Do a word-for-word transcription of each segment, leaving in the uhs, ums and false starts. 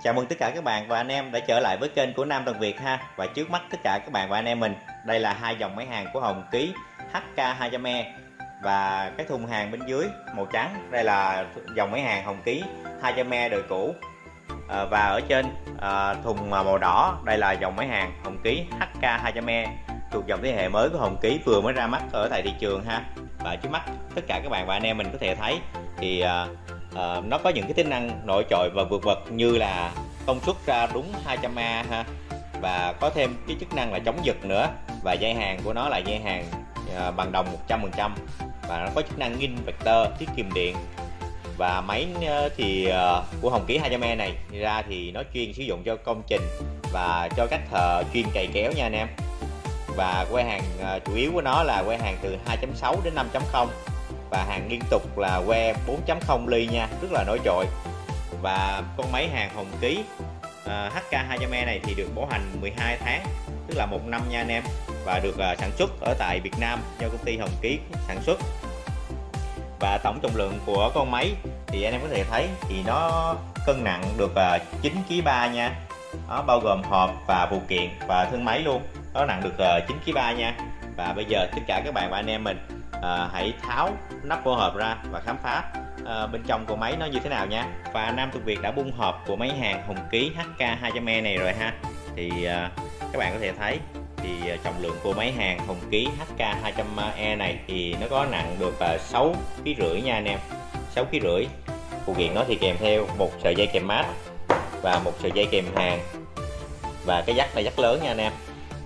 Chào mừng tất cả các bạn và anh em đã trở lại với kênh của Nam Tần Việt ha. Và trước mắt tất cả các bạn và anh em mình, đây là hai dòng máy hàng của Hồng Ký H K hai trăm E. Và cái thùng hàng bên dưới màu trắng, đây là dòng máy hàng Hồng Ký hai trăm E đời cũ. à, Và ở trên à, thùng màu đỏ, đây là dòng máy hàng Hồng Ký H K hai trăm E, thuộc dòng thế hệ mới của Hồng Ký vừa mới ra mắt ở tại thị trường ha. Và trước mắt tất cả các bạn và anh em mình có thể thấy thì à, à, nó có những cái tính năng nổi trội và vượt bậc, như là công suất ra đúng hai trăm A ha, và có thêm cái chức năng là chống giật nữa. Và dây hàng của nó là dây hàng à, bằng đồng một trăm phần trăm, và nó có chức năng in vector, tiết kiệm điện. Và máy thì uh, của Hồng Ký hai trăm E này ra thì nó chuyên sử dụng cho công trình và cho các thợ chuyên cày kéo nha anh em. Và que hàng uh, chủ yếu của nó là que hàng từ hai chấm sáu đến năm chấm không, và hàng liên tục là que bốn chấm không ly nha, rất là nổi trội. Và con máy hàng Hồng Ký uh, H K hai trăm E này thì được bảo hành mười hai tháng, tức là một năm nha anh em, và được uh, sản xuất ở tại Việt Nam do công ty Hồng Ký sản xuất. Và tổng trọng lượng của con máy thì anh em có thể thấy thì nó cân nặng được uh, chín ki lô gam ba nha. Nó bao gồm hộp và phụ kiện và thân máy luôn, nó nặng được uh, chín ki lô gam ba nha. Và bây giờ tất cả các bạn và anh em mình uh, hãy tháo nắp vỏ hộp ra và khám phá uh, bên trong của máy nó như thế nào nha. Và Nam Tần Việt đã bung hộp của máy hàng Hồng Ký H K hai trăm E này rồi ha. Thì uh, các bạn có thể thấy thì trọng lượng của máy hàng Hồng Ký H K hai trăm E này thì nó có nặng được uh, sáu ki lô gam rưỡi nha anh em, sáu ki lô gam rưỡi. Phụ kiện nó thì kèm theo một sợi dây kèm mát và một sợi dây kèm hàng, và cái dắt là dắt lớn nha anh em.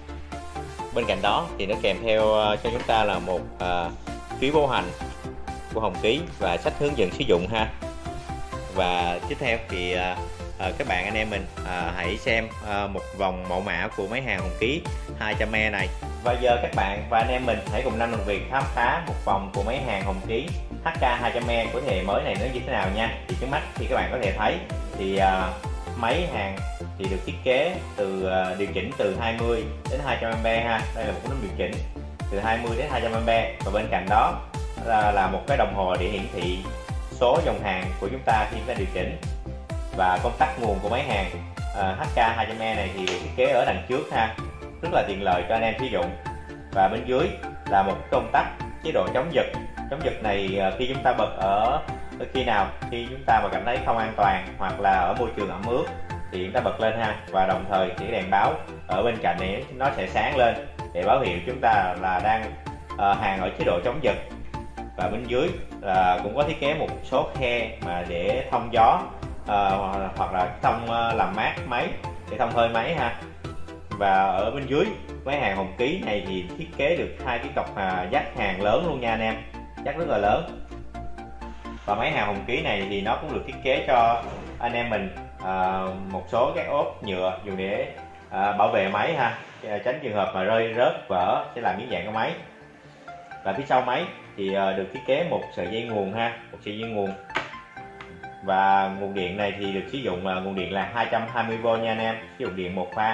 Bên cạnh đó thì nó kèm theo uh, cho chúng ta là một uh, phiếu bảo hành của Hồng Ký và sách hướng dẫn sử dụng ha. Và tiếp theo thì uh, uh, các bạn anh em mình uh, hãy xem uh, một vòng mẫu mã của máy hàng Hồng Ký hai trăm E này. Và giờ các bạn và anh em mình hãy cùng Nam Tần Việt khám phá một vòng của máy hàng Hồng Ký H K hai trăm E của thế hệ mới này nó như thế nào nha. Thì trước mắt thì các bạn có thể thấy thì uh, máy hàng thì được thiết kế từ uh, điều chỉnh từ hai mươi đến hai trăm A ha. Đây là một cái nút điều chỉnh từ hai mươi đến hai trăm A, và bên cạnh đó là, là một cái đồng hồ để hiển thị số dòng hàng của chúng ta khi chúng ta điều chỉnh. Và công tắc nguồn của máy hàng uh, H K hai trăm E này thì được thiết kế ở đằng trước ha, rất là tiện lợi cho anh em sử dụng. Và bên dưới là một công tắc chế độ chống giật. Chống giật này uh, khi chúng ta bật ở, ở khi nào khi chúng ta mà cảm thấy không an toàn hoặc là ở môi trường ẩm ướt thì chúng ta bật lên ha. Và đồng thời thì cái đèn báo ở bên cạnh này nó sẽ sáng lên để báo hiệu chúng ta là đang uh, hàng ở chế độ chống giật. Và bên dưới là cũng có thiết kế một số khe mà để thông gió uh, hoặc là thông uh, làm mát máy, để thông hơi máy ha. Và ở bên dưới máy hàng Hồng Ký này thì thiết kế được hai cái cọc uh, dắt hàng lớn luôn nha anh em, dắt rất là lớn. Và máy hàng Hồng Ký này thì nó cũng được thiết kế cho anh em mình uh, một số các ốp nhựa dùng để uh, bảo vệ máy ha, tránh trường hợp mà rơi rớt vỡ sẽ làm biến dạng của máy. Và phía sau máy thì uh, được thiết kế một sợi dây nguồn ha, một sợi dây nguồn. Và nguồn điện này thì được sử dụng uh, nguồn điện là hai trăm hai mươi vôn nha anh em, sử dụng điện một pha.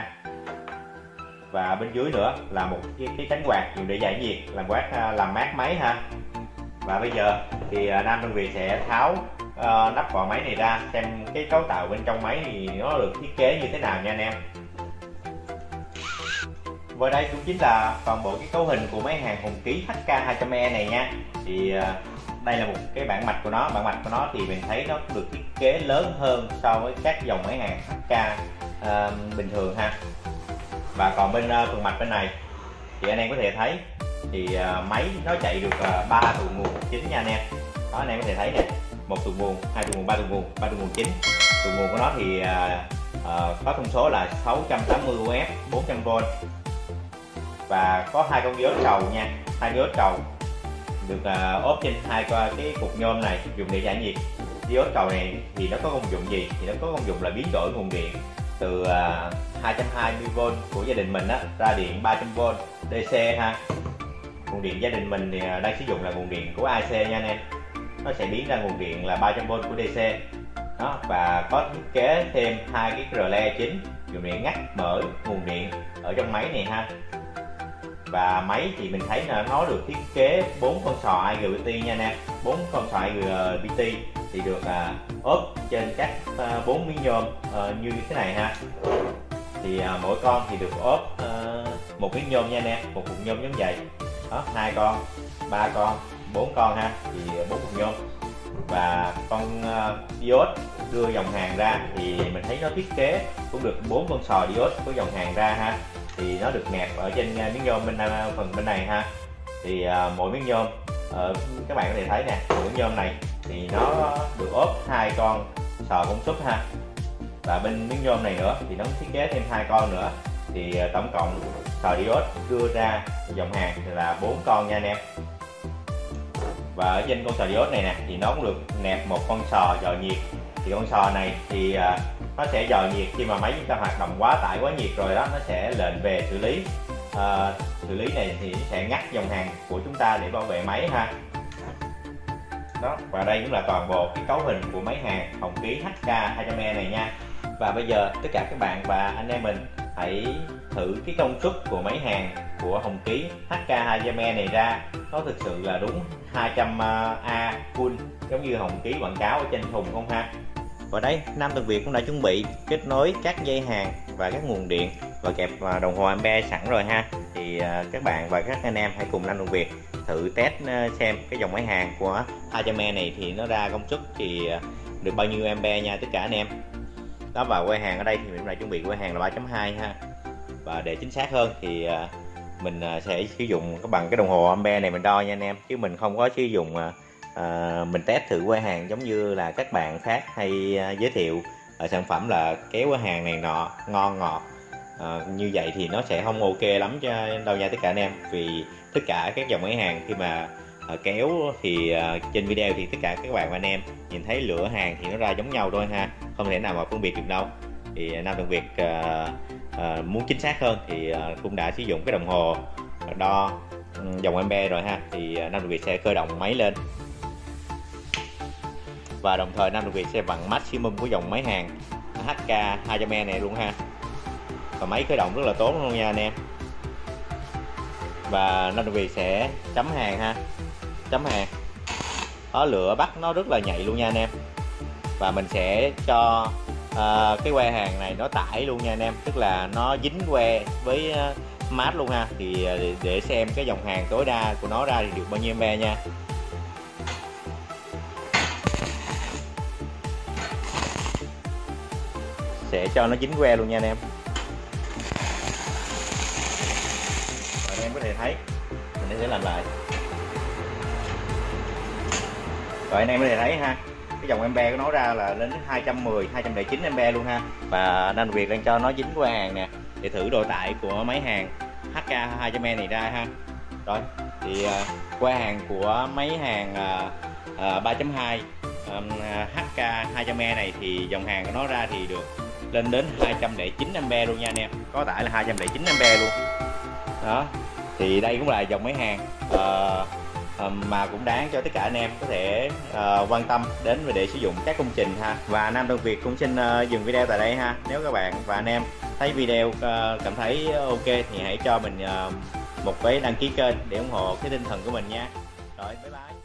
Và bên dưới nữa là một cái, cái cánh quạt dùng để giải nhiệt, làm quát uh, làm mát máy ha. Và bây giờ thì uh, Nam Tần Việt sẽ tháo uh, nắp vỏ máy này ra, xem cái cấu tạo bên trong máy thì nó được thiết kế như thế nào nha anh em. Và đây cũng chính là toàn bộ cái cấu hình của máy hàng Hồng Ký H K hai trăm E này nha. Thì uh, đây là một cái bảng mạch của nó, bảng mạch của nó thì mình thấy nó được thiết kế lớn hơn so với các dòng máy hàng H K uh, bình thường ha. Và còn bên uh, phần mạch bên này thì anh em có thể thấy thì uh, máy nó chạy được ba uh, tụ nguồn chính nha anh em. Đó, anh em có thể thấy nè, một tụ nguồn, hai tụ nguồn, ba tụ nguồn, ba tụ nguồn chính. Tụ nguồn của nó thì uh, uh, có thông số là sáu trăm tám mươi U F bốn trăm vôn, và có hai con diode cầu nha, hai diode cầu được uh, ốp trên hai cái cục nhôm này dùng để giải nhiệt. Diode cầu này thì nó có công dụng gì? Thì nó có công dụng là biến đổi nguồn điện từ uh, hai trăm hai mươi vôn của gia đình mình á, ra điện ba trăm vôn D C ha. Nguồn điện gia đình mình thì uh, đang sử dụng là nguồn điện của A C nha anh em, nó sẽ biến ra nguồn điện là ba trăm vôn của D C đó. Và có thiết kế thêm hai cái rờ le chính dùng để ngắt mở nguồn điện ở trong máy này ha. Và máy thì mình thấy là nó được thiết kế bốn con sò I G B T nha anh em, bốn con sò I G B T thì được à, ốp trên các à, bốn miếng nhôm à, như thế này ha. Thì à, mỗi con thì được ốp à, một miếng nhôm nha anh em, một cục nhôm giống vậy đó, hai con, ba con, bốn con ha, thì bốn cục nhôm. Và con uh, diode đưa dòng hàng ra thì mình thấy nó thiết kế cũng được bốn con sò diode có dòng hàng ra ha, thì nó được nẹp ở trên uh, miếng nhôm bên uh, phần bên này ha. Thì uh, mỗi miếng nhôm uh, các bạn có thể thấy nè, mỗi miếng nhôm này thì nó được ốp hai con sò công suất ha. Và bên miếng nhôm này nữa thì nó thiết kế thêm hai con nữa, thì uh, tổng cộng sò diode đưa ra dòng hàng là bốn con nha anh em. Và ở trên con sò diode này nè thì nó cũng được nẹp một con sò dò nhiệt. Thì con sò này thì uh, nó sẽ dò nhiệt khi mà máy chúng ta hoạt động quá tải quá nhiệt rồi đó, nó sẽ lệnh về xử lý. Uh, xử lý này thì sẽ ngắt dòng hàng của chúng ta để bảo vệ máy ha. Đó, và đây cũng là toàn bộ cái cấu hình của máy hàng Hồng Ký H K hai trăm E này nha. Và bây giờ tất cả các bạn và anh em mình hãy thử cái công suất của máy hàng của Hồng Ký H K hai trăm E này ra. Nó thực sự là đúng hai trăm A full giống như Hồng Ký quảng cáo ở trên thùng không ha. Và đây, Nam Tường Việt cũng đã chuẩn bị kết nối các dây hàng và các nguồn điện và kẹp đồng hồ ampere sẵn rồi ha. Thì các bạn và các anh em hãy cùng Nam Tường Việt thử test xem cái dòng máy hàng của hai trăm E này thì nó ra công suất thì được bao nhiêu ampere nha tất cả anh em. Đó, và que hàng ở đây thì mình đã chuẩn bị que hàng là ba chấm hai ha. Và để chính xác hơn thì mình sẽ sử dụng bằng cái đồng hồ ampere này mình đo nha anh em, chứ mình không có sử dụng à, mình test thử que hàng giống như là các bạn khác hay à, giới thiệu à, sản phẩm là kéo que hàng này nọ ngon ngọt à, như vậy thì nó sẽ không ok lắm cho đâu nha tất cả anh em. Vì tất cả các dòng máy hàng khi mà à, kéo thì à, trên video thì tất cả các bạn và anh em nhìn thấy lửa hàng thì nó ra giống nhau thôi ha, không thể nào mà phân biệt được đâu. Thì Nam Tường Việt à, à, muốn chính xác hơn thì à, cũng đã sử dụng cái đồng hồ đo dòng ampere rồi ha. Thì à, Nam Tường Việt sẽ khởi động máy lên và đồng thời Nam Tường Việt sẽ vặn maximum của dòng máy hàng H K hai trăm E này luôn ha. Và máy khởi động rất là tốt luôn nha anh em. Và Nam Tường Việt sẽ chấm hàng ha, chấm hàng đó, lửa bắt nó rất là nhạy luôn nha anh em. Và mình sẽ cho uh, cái que hàng này nó tải luôn nha anh em, tức là nó dính que với uh, mát luôn ha. Thì uh, để xem cái dòng hàng tối đa của nó ra thì được bao nhiêu ampere nha. Sẽ cho nó dính que luôn nha anh em. Và anh em có thể thấy mình sẽ làm lại. Rồi anh em có thể thấy ha, cái dòng ampere của nó ra là lên đến hai trăm mười, hai trăm lẻ chín ampere luôn ha. Và Nam Việt đang cho nó dính que hàng nè để thử độ tải của máy hàng H K hai trăm E này ra ha. Rồi thì uh, que hàng của máy hàng uh, uh, ba chấm hai um, H K hai trăm E này thì dòng hàng của nó ra thì được lên đến hai trăm lẻ chín ampere luôn nha anh em, có tải là hai trăm lẻ chín ampere luôn đó. Thì đây cũng là dòng máy hàng uh, uh, mà cũng đáng cho tất cả anh em có thể uh, quan tâm đến để sử dụng các công trình ha. Và Nam Tường Việt cũng xin uh, dừng video tại đây ha. Nếu các bạn và anh em thấy video uh, cảm thấy ok thì hãy cho mình uh, một cái đăng ký kênh để ủng hộ cái tinh thần của mình nha. Rồi bye bye.